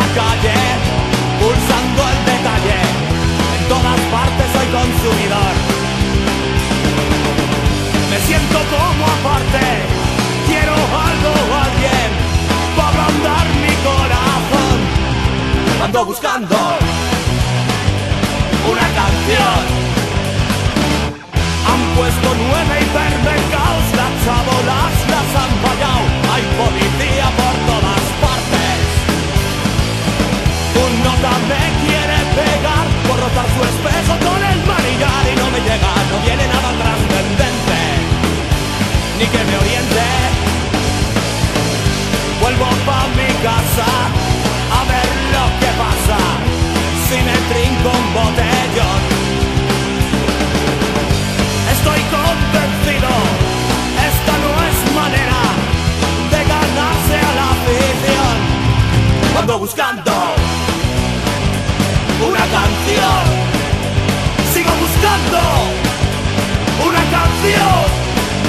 calle, pulsando el detalle. En todas partes soy consumidor. Me siento como aparte. Quiero algo o alguien para ablandar mi corazón. Ando buscando una canción. Han puesto 9 hipermercados, las chabolas las han fallado. Hay policía por todas partes. Un nota me quiere pegar por rotar su espejo con el manillar y no me llega, no viene nada trascendente ni que me oriente. Vuelvo pa' mi casa a ver lo que pasa si me trinco un botellón. Estoy convencido, esta no es manera de ganarse a la afición. Ando buscando una canción, sigo buscando una canción.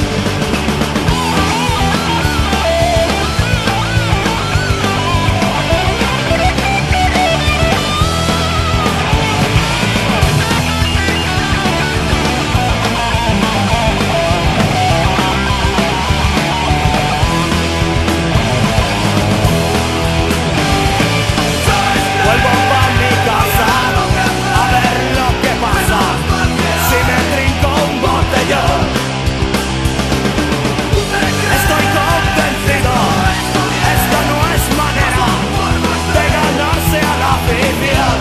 Estoy convencido, esta no es manera de ganarse a la afición.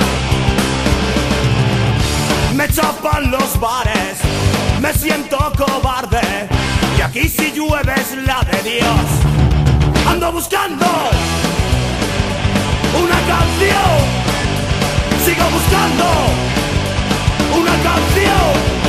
Me chapan los bares, me siento cobarde, y aquí si llueve es la de Dios. Ando buscando una canción, sigo buscando una canción.